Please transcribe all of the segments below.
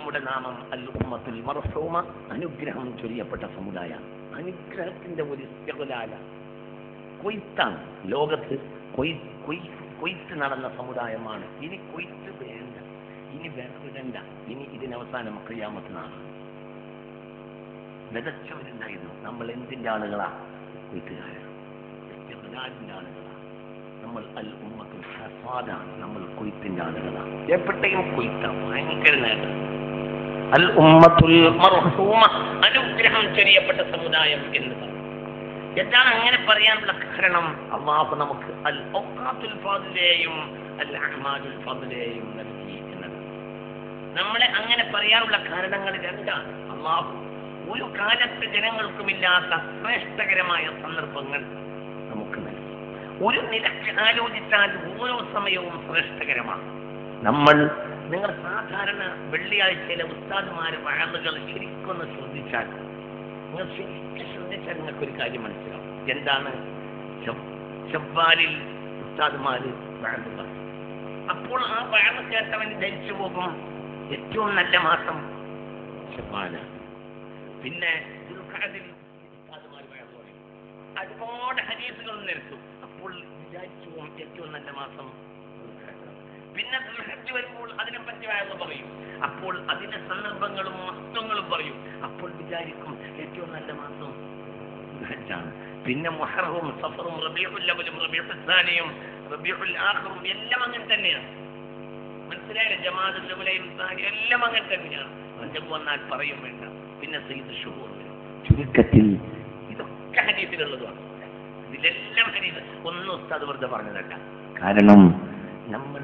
നമ്മുടെ നാമം അൽ ഉമ്മത്തുൽ മർഹൂമ, അനുഗ്രഹം ചൊരിയപ്പെട്ട സമുദായം. അനുഗ്രഹത്തിന്റെ ഒരു ഇസ്തിഖ്ലാല, കൊയ്ത്താണ്. ലോകത്ത് കൊയ്ത്ത് നടന്ന സമുദായമാണ്. ഇനി കൊയ്ത്ത് വേണ്ട, ഇനി വിടണ്ട, ഇനി ഇതിനവസാനം ഖിയാമത്ത് നാളാണ്. വിതച്ചവരുണ്ടായിരുന്നു. നമ്മൾ എന്തിന്റെ ആളുകളാ? കൊയ്ത്തുകാരൻ, ഇസ്തിഖ്ലാലിന്റെ ആളുകളാ. നമ്മൾ അൽ ഉമ്മത്തുൽ ഹസാദാണ്. നമ്മൾ കൊയ്ത്തിന്റെ ആളുകളാണ്. എപ്പോഴത്തേക്കും കൊയ്ത്ത ഭയങ്കര നേട്ടം. അൽ ഉമ്മത്തുൽ മർഹൂമ, അനുഗ്രഹം ചൊരിയപ്പെട്ട സമുദായം എന്ന് പറഞ്ഞു. എന്താണ് അങ്ങനെ പറയാനുള്ള കാരണം? അല്ലാഹു നമുക്ക് അൽ ഔഖാത്തുൽ ഫാദിലയും അൽ അഅ്മാലുൽ ഫാദിലയും നൽകി എന്നതാണ്. നമ്മളെ അങ്ങനെ പറയാനുള്ള കാരണങ്ങൾ രണ്ടാണ്. അല്ലാഹു ഒരു കാലത്ത് ജനങ്ങൾക്കുമില്ലാത്ത ശ്രേഷ്ഠകരമായ സന്ദർഭങ്ങൾ നമുക്ക് നൽകി. ഒരു നിലയ്ക്ക് ആലോചിച്ചാൽ ഓരോ സമയവും ശ്രേഷ്ഠകരമാണ്. നിങ്ങൾ സാധാരണ വെള്ളിയാഴ്ചയിലെ ഉസ്താദുമാരെ വഅളുകൾ ശരിക്കൊന്ന് ശ്രദ്ധിച്ചാൽ, നിങ്ങൾ ശരിക്കും ശ്രദ്ധിച്ചാൽ നിങ്ങൾക്കൊരു കാര്യം മനസ്സിലാവും. എന്താണ്? ശവ്വാലിൽ ഉസ്താദുമാര് വഅള് പറയും. അപ്പോൾ ആ വഅള് കേട്ടവൻ ധരിച്ചു പോകും ഏറ്റവും നല്ല മാസം ശവ്വാലാണ്. പിന്നെ ദുൽഖഅദിൽ ഉസ്താദുമാര് വഅള് പറയും. ഒരുപാട് ഹദീസുകൾ നിരത്തും. അപ്പോൾ വിചാരിച്ചു ഏറ്റവും നല്ല മാസം. പിന്നെ ദുൽഹജ്ജ് വരുമ്പോൾ അതിനെപ്പറ്റി വഅള് പറയും. അപ്പോൾ അതിന്റെ സന്ദർഭങ്ങളും മഹത്വങ്ങളും പറയും. അപ്പോൾ വിചാരിക്കും ഏറ്റവും നല്ല മാസം ദുൽഹജ്ജാണ്. പിന്നെ മുഹറവും സഫറും റബീഉൽ അവലും റബീഉൽ സാനിയും റബീഉൽ ആഖിറും എല്ലാം അങ്ങനെ തന്നെയാണ്. മനസ്സിലായില്ലേ? ജമാഅത്തുൽ ഉലയും സാനി എല്ലാം അങ്ങനെ തന്നെയാണ്. റജബ് വന്നാൽ പറയും വേണ്ട. പിന്നെ സയ്യിദ് ശുഹൂർ വരും. ചുരുക്കത്തിൽ ഇതൊക്കെ ഹദീസിലുള്ളതാണ്. ഇതിലെല്ലാം ഹദീസ്. ഒന്നും ഉസ്താദ് വെറുതെ പറഞ്ഞതല്ല. കാരണം നമ്മൾ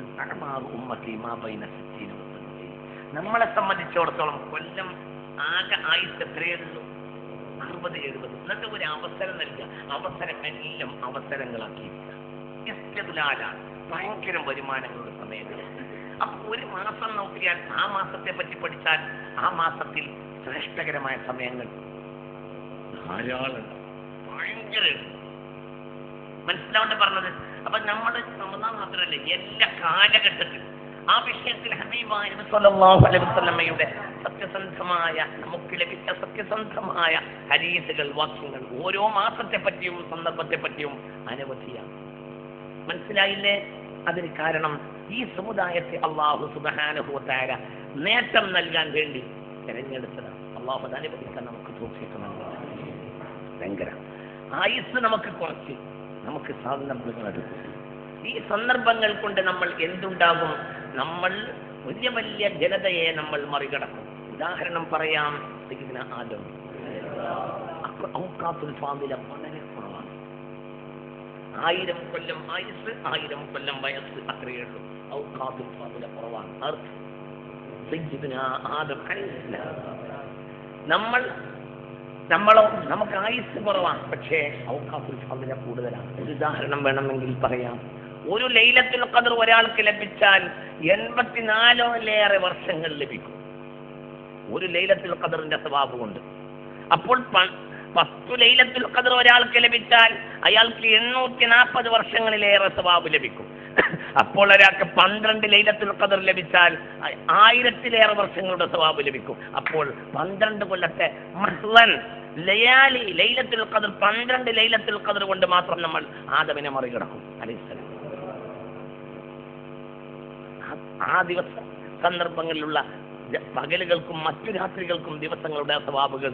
നമ്മളെ സംബന്ധിച്ചിടത്തോളം കൊല്ലം ആകെ ആയുസ് എത്രയുള്ളൂ? 60-70. എന്നിട്ട് ഒരു അവസരം നൽകുക. അവസരമെല്ലാം അവസരങ്ങളാക്കിയിരിക്കുക. ഇസ്തിഖ്ലാലാണ്. ഭയങ്കര വരുമാനങ്ങളുടെ സമയത്ത്. അപ്പൊ ഒരു മാസം നോക്കിയാൽ ആ മാസത്തെ പറ്റി പഠിച്ചാൽ ആ മാസത്തിൽ ശ്രേഷ്ഠകരമായ സമയങ്ങൾ ധാരാളം, ഭയങ്കര. മനസ്സിലാവേണ്ട പറഞ്ഞത്? അപ്പൊ നമ്മൾ റമദാൻ മാത്രമല്ല, എല്ലാ കാലഘട്ടത്തിലും ആ വിഷയത്തിൽ ഹബീബായ നബി സ്വല്ലല്ലാഹു അലൈഹി വസല്ലമയുടെ സത്യസന്ധമായ, നമുക്ക് ലഭിച്ച സത്യസന്ധമായ ഹദീസുകൾ, വാക്യങ്ങൾ ഓരോ മാസത്തെ പറ്റിയും സന്ദർഭത്തെ പറ്റിയും അനവധിയാണ്. മനസ്സിലായില്ലേ? അതിന് കാരണം ഈ സമുദായത്തെ അല്ലാഹു സുബ്ഹാനഹു വ തആല നേട്ടം നൽകാൻ വേണ്ടി തിരഞ്ഞെടുത്തതാണ്. അല്ലാഹു അനുവദിക്കാൻ നമുക്ക് തോന്നിയിട്ടുണ്ടെന്ന് ഭയങ്കര ആയുസ് നമുക്ക് കുറച്ച്, നമുക്ക് സന്ദർഭങ്ങൾ എടുക്കും. ഈ സന്ദർഭങ്ങൾ കൊണ്ട് നമ്മൾ എന്തുണ്ടാകും? നമ്മൾ വലിയ വലിയ ജനതയെ നമ്മൾ മറികടക്കും. ഉദാഹരണം പറയാം, സയ്യിദുനാ ആദം. ഔഖാത്തുൽ ഫാദില വളരെ കുറവാണ്. 1000 കൊല്ലം ആയുസ്, 1000 കൊല്ലം വയസ്സ്, അത്രയേ ഉള്ളൂ. ഔഖാത്തുൽ ഫാദില കുറവാണ്. സയ്യിദുനാ ആദം അലൈഹിസ്സലാം. നമുക്ക് ആയുസ് കുറവാണ്, പക്ഷേ ഔഖാത്തുൽ ഫാദില കൂടുതലാണ്. ഒരു ഉദാഹരണം വേണമെങ്കിൽ പറയാം. ഒരു ലൈലത്തുൽ ഖദ്ർ ഒരാൾക്ക് ലഭിച്ചാൽ 84 വർഷങ്ങൾ ലഭിക്കും. ഒരു ലൈലത്തുൽ ഖദ്റിന്റെ സവാബ് കൊണ്ട്. അപ്പോൾ 10 ലൈലത്തുൽ ഖദ്ർ ഒരാൾക്ക് ലഭിച്ചാൽ അയാൾക്ക് 840 വർഷങ്ങളിലേറെ സവാബ് ലഭിക്കും. അപ്പോൾ ഒരാൾക്ക് 12 ലൈലത്തുൽ ഖദ്ർ ലഭിച്ചാൽ 1000-ലേറെ വർഷങ്ങളുടെ സവാബ് ലഭിക്കും. അപ്പോൾ 12 കൊല്ലത്തെ മഹ്ലൻ ലയാലി ലൈലത്തുൽ ഖദ്ർ, 12 ലൈലത്തുൽ ഖദ്ർ കൊണ്ട് മാത്രം നമ്മൾ ആദമിനെ മറികടക്കും അലൈഹിസ്സലാം. ആ ദിവസ സന്ദർഭങ്ങളിലുള്ള പകലുകൾക്കും മറ്റു രാത്രികൾക്കും ദിവസങ്ങളുടെ സവാബുകൾ.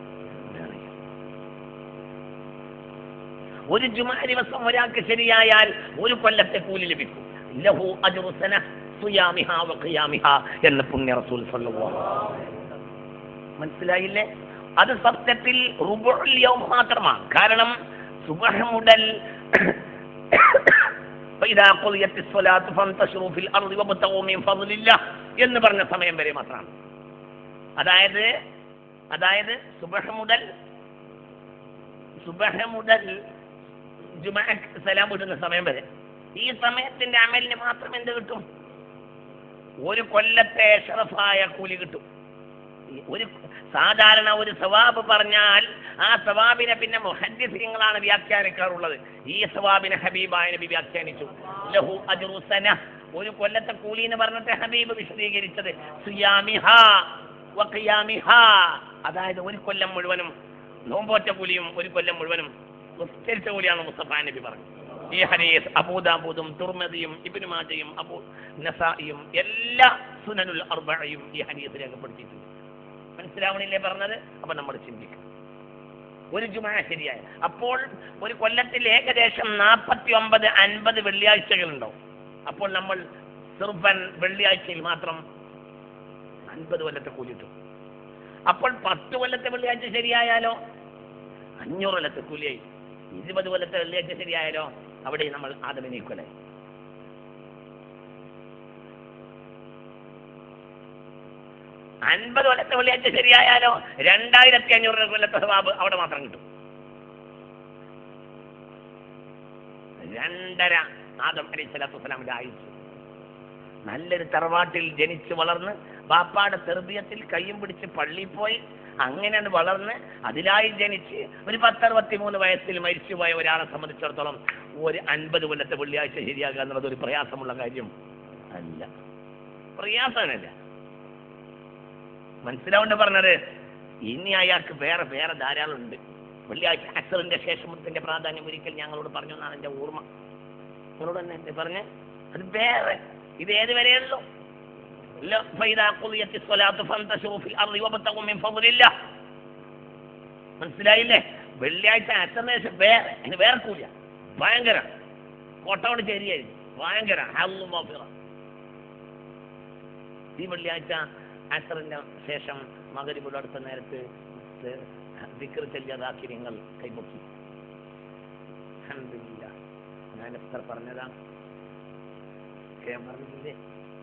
ഒരു ജുമാ ദിവസം ഒരാൾക്ക് ശരിയായാൽ 1 കൊല്ലത്തെ കൂലി ലഭിക്കും. ലഹു അജ്റു സന സിയാമിഹാ വ ഖിയാമിഹാ എന്ന് പുണ്യ റസൂൽ സ്വല്ലല്ലാഹു അലൈഹി വസല്ലം. മനസ്സിലായില്ലേ? അത് സത്യത്തിൽ റുബുഉൽ യൗം മാത്രമാണ്. കാരണം സുബ്ഹ് മുതൽ ഫൈദാ ഖളിയത്തിസ് സ്വലാത്തു ഫന്തശിറു ഫിൽ അർളി വബ്തഗൂ മിൻ ഫദ്ലില്ലാഹ് എന്ന് പറഞ്ഞ സമയം വരെ മാത്രമാണ്. അതായത് സുബ്ഹ് മുതൽ ജുമുഅക്ക് സലാം വിടുന്ന സമയം വരെ ഈ സമയത്തിന്റെ അമലിന് മാത്രം എന്ത് കിട്ടും? 1 കൊല്ലത്തെ ശറഫായ കൂലി കിട്ടും. സാധാരണ ഒരു സവാബ് പറഞ്ഞാൽ ആ സവാബിനെ പിന്നെ മുഹദ്ദിസീങ്ങളാണ് വ്യാഖ്യാനിക്കാറുള്ളത്. ഈ സവാബിനെ ഹബീബായ നബി വ്യാഖ്യാനിച്ചു. ലഹു അജ്റു സന, 1 കൊല്ലത്തെ കൂലി എന്ന് പറഞ്ഞിട്ട് ഹബീബ് വിശദീകരിച്ചത് സിയാമിഹാ വഖിയാമിഹാ, അതായത് ഒരു കൊല്ലം മുഴുവനും നോമ്പോറ്റ കൂലിയും ഒരു കൊല്ലം മുഴുവനും നിസ്കരിച്ച കൂലിയാണ് മുസ്തഫ നബി പറഞ്ഞു. ഈ ഹദീസ് അബൂദാവൂദും തുർമിദിയും ഇബ്നു മാജയും അബൂ നസായിയും എല്ലാ സുനനുൽ അർബഅയും ഈ ഹദീസ് രേഖപ്പെടുത്തിയിട്ടുണ്ട്. മനസ്സിലാവണില്ലേ പറഞ്ഞത്? അപ്പൊ നമ്മൾ ചിന്തിക്കണം. ഒരു ജുമുഅ ശരിയായ അപ്പോൾ ഒരു കൊല്ലത്തിൽ ഏകദേശം 49-50 വെള്ളിയാഴ്ചകളുണ്ടാവും. അപ്പോൾ നമ്മൾ സിർഫൻ വെള്ളിയാഴ്ചയിൽ മാത്രം 50 കൊല്ലത്തെ കൂലി കിട്ടും. അപ്പോൾ 10 കൊല്ലത്തെ വെള്ളിയാഴ്ച ശരിയായാലോ 500 കൊല്ലത്തെ കൂലിയായി. 20 കൊല്ലത്തെ വെള്ളിയാഴ്ച ശരിയായാലോ അവിടെ നമ്മൾ ആദമിനെ ഈക്വലായി. 50 കൊല്ലത്തെ വെള്ളിയാഴ്ച ശരിയായാലോ 2500 കൊല്ലത്തെ സവാബ് അവിടെ മാത്രം കിട്ടും. 2.5 ആദം അലൈഹിസ്സലാത്തു വസ്സലാമിന്റെ ആയുസ്. നല്ലൊരു തറവാട്ടിൽ ജനിച്ച് വളർന്ന് ബാപ്പാടെ തെർബിയത്തിൽ കയ്യും പിടിച്ച് പള്ളിയിൽ പോയി അങ്ങനെ വളർന്ന് അതിലായി ജനിച്ച് ഒരു 10-63 വയസ്സിൽ മരിച്ചുപോയ ഒരാളെ സംബന്ധിച്ചിടത്തോളം ഒരു 50 കൊല്ലത്തെ വെള്ളിയാഴ്ച ശരിയാക്കുക എന്നുള്ളത് ഒരു പ്രയാസമുള്ള കാര്യം അല്ല. പ്രയാസമല്ല. മനസ്സിലാവുന്ന പറഞ്ഞത്. ഇനി അയാൾക്ക് വേറെ വേറെ ധാരാളം ഉണ്ട്. വെള്ളിയാഴ്ച അസറിന്റെ ശേഷത്തിന്റെ പ്രാധാന്യം ഒരിക്കൽ ഞങ്ങളോട് പറഞ്ഞു എന്നാണ് എന്റെ ഓർമ്മ. നിങ്ങളോട് തന്നെ പറഞ്ഞ് അത് വേറെ. ഇത് ഏത് വരെയുള്ളൂ? മനസ്സിലായില്ലേ? വെള്ളിയാഴ്ച അസറിന് ശേഷം വേറെ, അതിന് വേറെ കൂലിയ. ഭയങ്കര കോട്ടോട് ചേരിയായിരിക്കും. ഭയങ്കര. ഈ വെള്ളിയാഴ്ച അസറിന്റെ ശേഷം മഗ്‌രിബിന്റെ അടുത്ത നേരത്ത് ദിക്ർ ചൊല്ലിയതാക്കി നിങ്ങൾ കൈപൊക്കി. അൽഹംദുലില്ലാഹ്. ഞാൻ എത്ര പറഞ്ഞതാണ് പറഞ്ഞില്ലേ?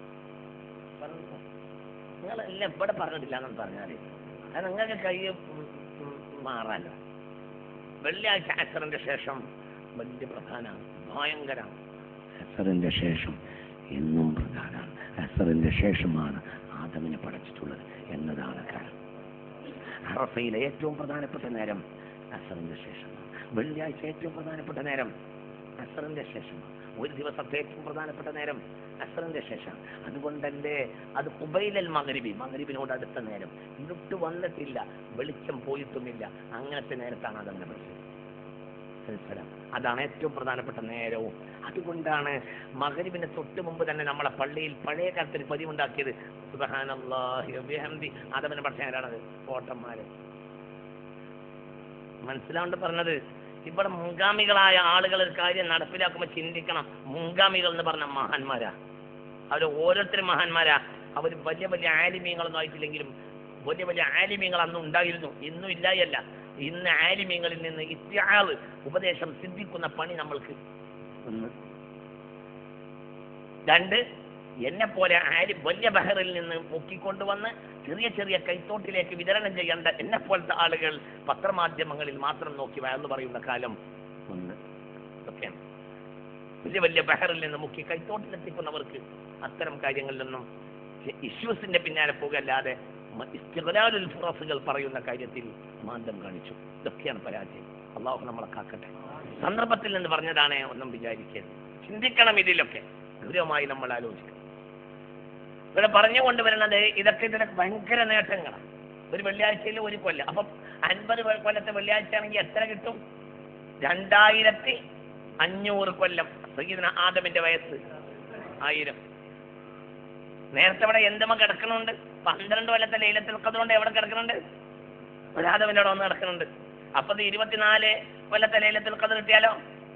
നിങ്ങളെല്ലാം ഇവിടെ പറഞ്ഞിട്ടില്ല എന്ന് പറഞ്ഞാൽ അത് നിങ്ങൾക്ക് കൈ മാറാലോ. വെള്ളിയാഴ്ച അസറിന്റെ ശേഷം വലിയ പ്രധാനമാണ്, ഭയങ്കരമാണ്. അസറിന്റെ ശേഷം എന്നും പ്രധാനമാണ്. അസറിന്റെ ശേഷമാണ് ആദമിനെ പഠിച്ചിട്ടുള്ളത് എന്നതാണ് കാര്യം. അറഫയിലെ ഏറ്റവും പ്രധാനപ്പെട്ട നേരം അസറിന്റെ ശേഷമാണ്. വെള്ളിയാഴ്ച ഏറ്റവും പ്രധാനപ്പെട്ട നേരം അസറിന്റെ ശേഷമാണ്. ഒരു ദിവസത്തെ ഏറ്റവും പ്രധാനപ്പെട്ട നേരം അസറിന്റെ ശേഷം. അതുകൊണ്ടല്ലേ അത് ഖുബൈലൽ മഗ്രിബി, മഗ്രിബിനോട് അടുത്ത നേരം. ഇരുട്ട് വന്നിട്ടില്ല, വെളിച്ചം പോയിട്ടുമില്ല, അങ്ങനത്തെ നേരത്താണ് ആദമിനെ പഠിച്ചത്. അതാണ് ഏറ്റവും പ്രധാനപ്പെട്ട നേരവും. അതുകൊണ്ടാണ് മഗ്രിബിന് തൊട്ട് മുമ്പ് തന്നെ നമ്മളെ പള്ളിയിൽ പഴയ കാലത്തിൽ പതിവുണ്ടാക്കിയത് സുബ്ഹാനല്ലാഹി വബിഹംദി. ആദമിനെ പഠിച്ച ആരാണത്? ഓട്ടന്മാര്. മനസ്സിലാണ്ട് പറഞ്ഞത്. ഇവിടെ മുൻഗാമികളായ ആളുകൾ ഒരു കാര്യം നടപ്പിലാക്കുമ്പോൾ ചിന്തിക്കണം. മുൻഗാമികൾ എന്ന് പറഞ്ഞ മഹാന്മാരാ. അവർ ഓരോരുത്തരും മഹാന്മാരാ. അവർ വലിയ വലിയ ആലിമീങ്ങളൊന്നും ആയിട്ടില്ലെങ്കിലും വലിയ വലിയ ആലിമീങ്ങൾ അന്ന് ഉണ്ടായിരുന്നു, ഇന്നും ഇല്ലായല്ല. ഇന്ന് ആലിമീങ്ങളിൽ നിന്ന് ഇത്തിആള് ഉപദേശം സിദ്ധിക്കുന്ന പണി നമ്മൾക്ക്. 1. 2, എന്നെ പോലെ വലിയ ബഹറിൽ നിന്ന് മുക്കിക്കൊണ്ടുവന്ന് ചെറിയ ചെറിയ കൈത്തോട്ടിലേക്ക് വിതരണം ചെയ്യേണ്ട എന്നെ പോലത്തെ ആളുകൾ പത്രമാധ്യമങ്ങളിൽ മാത്രം നോക്കി വയർന്നു പറയുന്ന കാലം 1. ഇതൊക്കെയാണ്. വലിയ വലിയ ബഹറിൽ നിന്ന് മുക്കി കൈത്തോട്ടിലെത്തിക്കുന്നവർക്ക് അത്തരം കാര്യങ്ങളിലൊന്നും ഇഷ്യൂസിന്റെ പിന്നാലെ പോകല്ലാതെ ഇസ്തിഗ്ലാലുൽ ഫുറസുകൾ പറയുന്ന കാര്യത്തിൽ മാന്ദം കാണിച്ചു. ഇതൊക്കെയാണ് പരാജയം. അല്ലാഹു നമ്മളെ കാക്കട്ടെ. സന്ദർഭത്തിൽ നിന്ന് പറഞ്ഞതാണ്, ഒന്നും വിചാരിക്കരുത്. ചിന്തിക്കണം. ഇതിലൊക്കെ ഗൗരവമായി നമ്മൾ ആലോചിക്കണം. ഇവിടെ പറഞ്ഞുകൊണ്ട് വരുന്നത് ഇതൊക്കെ ഇതിനൊക്കെ ഭയങ്കര നേട്ടങ്ങളാണ്. ഒരു വെള്ളിയാഴ്ചയിൽ ഒരു കൊല്ലം. അപ്പം 50 കൊല്ലത്തെ വെള്ളിയാഴ്ച ആണെങ്കിൽ എത്ര കിട്ടും? 2500 കൊല്ലം. സയ്യിദുനാ ആദമിന്റെ വയസ്സ് 1000. നേരത്തെ ഇവിടെ എന്തുമ കിടക്കുന്നുണ്ട്? 12 കൊല്ലത്തെ ലൈലത്തുൽ ഖദ്ർ കൊണ്ട് എവിടെ കിടക്കുന്നുണ്ട്? ഒരു ആദമിന്റെ അവിടെ വന്ന് കിടക്കുന്നുണ്ട്. അപ്പൊ 24 കൊല്ലത്തെ ലൈലത്തുൽ ഖദ്ർ കിട്ടിയാലോ?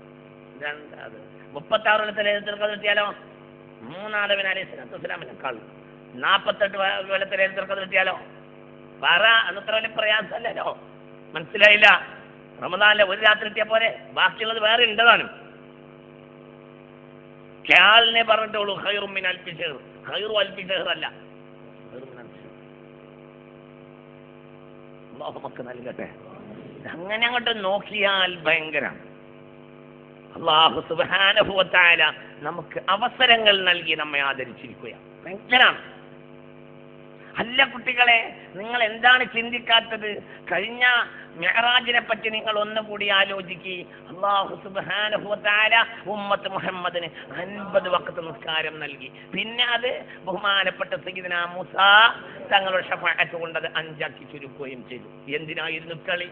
36 കൊല്ലത്തെ ലൈലത്തുൽ ഖദ്ർ കിട്ടിയാലോ? 3 ആദമിന് അലൈഹിസ്സലാത്തു വസ്സലാമിനെക്കാൾ. 48 കൊല്ലത്തെ ലൈലത്തുൽ ഖദ്ർ കിട്ടിയാലോ? പറ. അന്നത്ര വലിയ പ്രയാസമല്ലല്ലോ. മനസ്സിലായില്ല? റമദാനിലെ ഒരു രാത്രി കിട്ടിയ പോലെ ബാക്കിയുള്ളത് വേറെ ഉണ്ടതാനും. ഖയാലിനെ പറഞ്ഞിട്ടുള്ളൂ ഖൈറു മിൻ അൽഫി ശഹർ. ഖൈറു അൽഫി ശഹർ അല്ല, അല്ലാഹു നമുക്ക് നൽകട്ടെ. അങ്ങനെ അങ്ങോട്ട് നോക്കിയാൽ ഭയങ്കരം. അല്ലാഹു സുബ്ഹാനഹു വ തആല നമുക്ക് അവസരങ്ങൾ നൽകി നമ്മെ ആദരിച്ചിരിക്കുകയാണ്. ഭയങ്കരമാണ്. അല്ല കുട്ടികളെ, നിങ്ങൾ എന്താണ് ചിന്തിക്കാത്തത്? കഴിഞ്ഞ മിഅ്റാജിനെ പറ്റി നിങ്ങൾ ഒന്നുകൂടി ആലോചിക്കുക. അല്ലാഹു സുബ്ഹാനഹു വ തആല ഉമ്മത്ത് മുഹമ്മദിന് 50 വഖ്ത് നിസ്കാരം നൽകി. പിന്നെ അത് ബഹുമാനപ്പെട്ട സയ്യിദുനാ മൂസാ തങ്ങളുടെ ശഫാഅത്ത് കൊണ്ട് അത് 5 ആക്കി ചുരുക്കുകയും ചെയ്തു. എന്തിനായിരുന്നു കളി?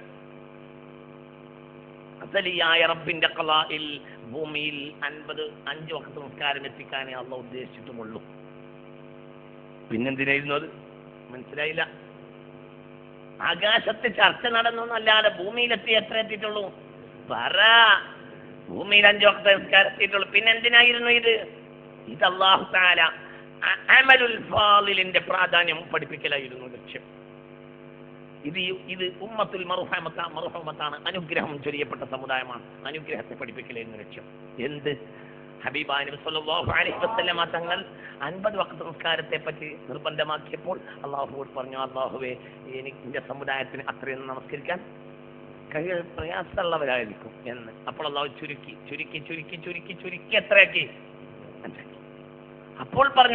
അസലിയായ റബ്ബിന്റെ ഖളാഇൽ ഭൂമിയിൽ 5 വഖ്ത് നിസ്കാരം എത്തിക്കാനേ അല്ലാഹു ഉദ്ദേശിച്ചിട്ടുമുള്ളൂ. പിന്നെന്തിനായിരുന്നു അത്? മനസ്സിലായില്ല. ആകാശത്ത് ചർച്ച നടന്നു എന്നല്ലാതെ ഭൂമിയിലെത്തി എത്ര എത്തിയിട്ടുള്ളൂ? പറ. ഭൂമിയിൽ 5 വഖ്ത് നിസ്കാരം എത്തിയിട്ടുള്ളൂ. പിന്നെന്തിനായിരുന്നു ഇത്? ഇത് അല്ലാഹു തആല അമലുൽ ഫാളിലിന്റെ പ്രാധാന്യം പഠിപ്പിക്കലായിരുന്നു ലക്ഷ്യം. ഇത് ഉമ്മത്തുൽ മർഹൂമത്താണ്, അനുഗ്രഹം ചൊരിയപ്പെട്ട സമുദായമാണ്. അനുഗ്രഹത്തെ പഠിപ്പിക്കലായിരുന്നു ലക്ഷ്യം. എന്ത്? ഹബീബായ നബി സല്ലല്ലാഹു അലൈഹി വസല്ലമ തങ്ങൾ 50 വഖ്ത് നിസ്കാരത്തെ പറ്റി നിർബന്ധമാക്കിയപ്പോൾ അല്ലാഹുവോട് പറഞ്ഞു, അല്ലാഹുവേ, എന്റെ സമുദായത്തിന് അത്രയും നമസ്കരിക്കാൻ പ്രയാസമുള്ളവരായിരിക്കും എന്ന്. അപ്പോൾ അല്ലാഹു ചുരുക്കി ചുരുക്കി ചുരുക്കി ചുരുക്കി ചുരുക്കി എത്രയാക്കി? 5. അപ്പോൾ പറഞ്ഞു,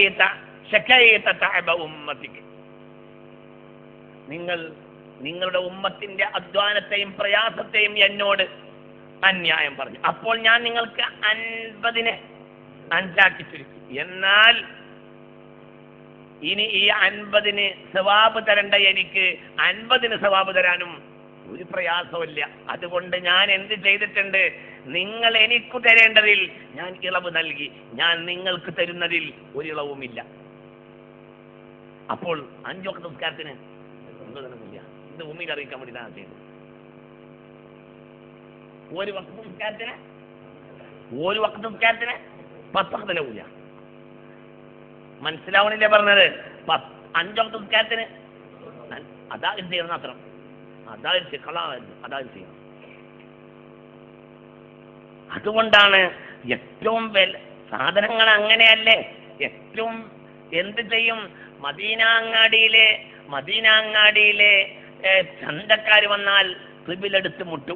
നിങ്ങളുടെ ഉമ്മത്തിന്റെ അധ്വാനത്തെയും പ്രയാസത്തെയും എന്നോട് അന്യായം പറഞ്ഞു. അപ്പോൾ ഞാൻ നിങ്ങൾക്ക് 50-നെ 5 ആക്കി ചുരുക്കി. എന്നാൽ ഇനി ഈ 50-ന് സവാബ് തരണ്ട എനിക്ക് 50-ന് സവാബ് തരാനും ഒരു പ്രയാസമില്ല. അതുകൊണ്ട് ഞാൻ എന്ത് ചെയ്തിട്ടുണ്ട്? നിങ്ങൾ എനിക്ക് തരേണ്ടതിൽ ഞാൻ ഇളവ് നൽകി, ഞാൻ നിങ്ങൾക്ക് തരുന്നതിൽ ഒരിളവുമില്ല. അപ്പോൾ 5 വഖ്ത് നിസ്കാരത്തിന് 50-നില്ല. ഇത് ഭൂമിയിൽ അറിയിക്കാൻ വേണ്ടി ഞാൻ ചെയ്തത്. ഒരു വഖ്ത് നിസ്കാരത്തിന് 10 വഖ്തിനില്ല. മനസ്സിലാവണില്ലേ പറഞ്ഞത്? 5 വഖ്ത് നിസ്കാരത്തിന് അതാ ചെയ്യണം, അത്ര അതാ ചെയ്യണം. അതുകൊണ്ടാണ് ഏറ്റവും സാധനങ്ങൾ അങ്ങനെയല്ലേ. ഏറ്റവും എന്ത് ചെയ്യും? മദീനാങ്ങാടിയിലെ ചന്തക്കാർ വന്നാൽ ത്രിബിലെടുത്ത് മുട്ടും,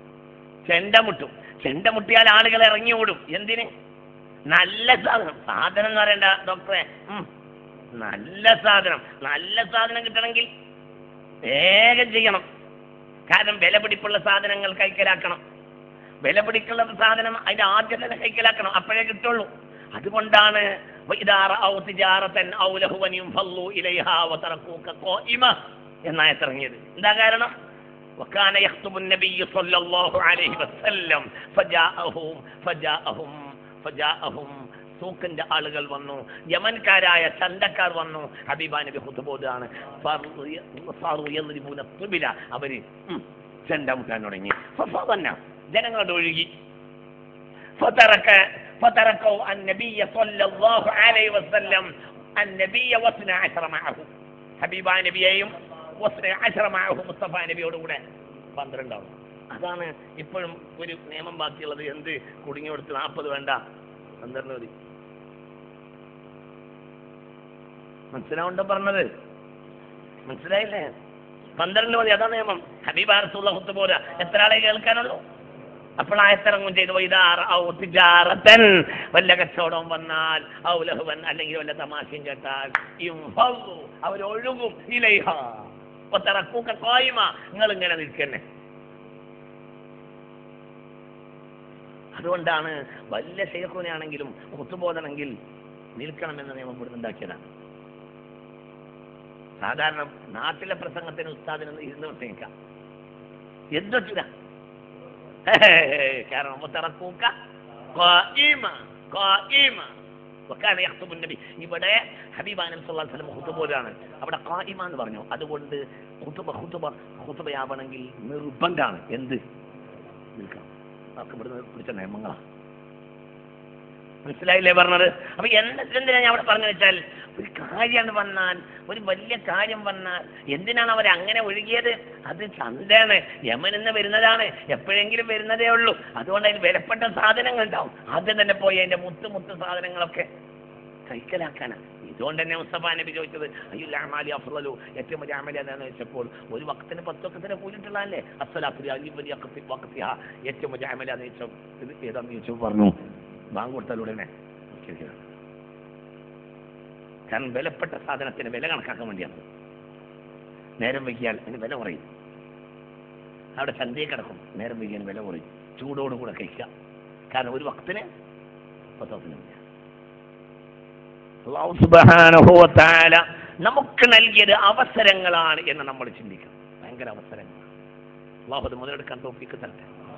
ചെണ്ട മുട്ടിയാൽ ആളുകൾ ഇറങ്ങി ഓടും. എന്തിന്? നല്ല സാധനം എന്ന് പറയണ്ട ഡോക്ടറെ, നല്ല സാധനം കിട്ടണമെങ്കിൽ വേഗം ചെയ്യണം. കാരണം വിലപിടിപ്പുള്ള സാധനങ്ങൾ കൈക്കലാക്കണം. വിലപിടിക്കുള്ള സാധനം അതിന്റെ ആദ്യം തന്നെ കൈക്കലാക്കണം, അപ്പോഴേ കിട്ടുള്ളൂ. അതുകൊണ്ടാണ് എന്നായിറങ്ങിയത്. എന്താ കാരണം? وكان يخطب النبي صلى الله عليه وسلم فجاءهم സൂക്കിന്റെ ആളുകൾ വന്നു, യമൻകാരായ ചന്തക്കാർ വന്നു. ഹബീബാ നബി ഖുതുബോദാണ്. അവര് ചെണ്ട മുട്ടാൻ തുടങ്ങി. ജനങ്ങളുടെ ഒഴുകി. ഹബീബാ നബിയെയും മുസ്തഫ നബിയോടുകൂടെ 12 ആവും. അതാണ് ഇപ്പോഴും ഒരു നിയമം ബാക്കിയുള്ളത്. എന്ത്? കുടുങ്ങി കൊടുത്ത് 40 വേണ്ട, 12 മതി. മനസ്സിലാവുണ്ടോ പറഞ്ഞത്? മനസ്സിലായില്ലേ? 12 മതി, അതാ നിയമം. ഹബീബ റസൂലുള്ളാഹി ഖുതുബ എത്ര ആളെ കേൾക്കാനുള്ളൂ? അപ്പോൾ ആയത്തിറങ്ങും ചെയ്തു, വല്ല കച്ചവടവും വന്നാൽ ഔലഹുവൻ, അല്ലെങ്കിൽ വല്ല തമാശയും കേട്ടാൽ അവരൊഴുകും. നിങ്ങൾ ഇങ്ങനെ നിൽക്കന്നെ. അതുകൊണ്ടാണ് വല്ല ശൈഖുനാണെങ്കിലും ഖുതുബോധനെങ്കിൽ നിൽക്കണമെന്ന നിയമം ഇവിടെ ഉണ്ടാക്കിയതാണ്. സാധാരണ നാട്ടിലെ പ്രസംഗത്തിന് ഉസ്താദിനൊന്ന് ഇരുന്ന് പ്രസംഗിക്കാം, എന്തൊക്കെ കാരണം ഇവിടെ ഹബീബാൻ ഖുതുബോലാണ്, അവിടെ ഖായിമ എന്ന് പറഞ്ഞു. അതുകൊണ്ട് ഖുതുബയാവണമെങ്കിൽ നിർബന്ധമാണ്. എന്ത്? നിൽക്കണം. അതൊക്കെ ഇവിടുന്ന് പിടിച്ച നിയമങ്ങളാണ്. മനസ്സിലായില്ലേ പറഞ്ഞത്? അപ്പൊ എന്തിനാ ഞാൻ അവിടെ പറഞ്ഞു വെച്ചാൽ, ഒരു കാര്യം വന്നാൽ, ഒരു വലിയ കാര്യം വന്നാൽ എന്തിനാണ് അവരങ്ങനെ ഒഴുകിയത്? അത് ചന്തയാണ്, യമൻ എന്ന് വരുന്നതാണ്, എപ്പോഴെങ്കിലും വരുന്നതേ ഉള്ളൂ. അതുകൊണ്ട് അതിന് വിലപ്പെട്ട സാധനങ്ങൾ ഉണ്ടാവും. ആദ്യം തന്നെ പോയി അതിന്റെ മുത്ത് സാധനങ്ങളൊക്കെ കൈക്കലാക്കാനാണ്. ഇതുകൊണ്ട് തന്നെ മുസ്തഫ നബി ചോദിച്ചത് അയ്യുൽ അഅമാലി അഫ്ളലു, ഏറ്റവും വലിയ അമൽ ഏതാണെന്ന് ചോദിച്ചപ്പോൾ ഒരു വഖത്തിന് 10 വഖത്തിന് കൂലിട്ടുള്ളതല്ലേ, അസ്സലാത്തു വലിയ വഖത്തിഹാ, ഏറ്റവും വലിയ അമലാന്ന് ചോദിച്ചപ്പോൾ ഇത് ഏതാണെന്ന് ചോദിച്ചപ്പോൾ പറഞ്ഞു ബാങ്ക് കൊടുത്താൽ ഉടനെ. കാരണം വിലപ്പെട്ട സാധനത്തിന് വില കണക്കാക്കാൻ വേണ്ടിയാണ്. നേരം വൈകിയാൽ അതിന് വില കുറയും. അവിടെ ചന്തയെ കിടക്കും, നേരം വൈകിയാൽ വില കുറയും. ചൂടോടുകൂടെ കഴിക്കുക. കാരണം ഒരു വക്തിന് അല്ലാഹു സുബ്ഹാനഹു വ തആല നമുക്ക് നൽകിയത് അവസരങ്ങളാണ് എന്ന് നമ്മൾ ചിന്തിക്കണം. ഭയങ്കര അവസരങ്ങളാണ്. അല്ലാഹു അത് മുതലെടുക്കാൻ തൗഫീഖ് തരട്ടെ.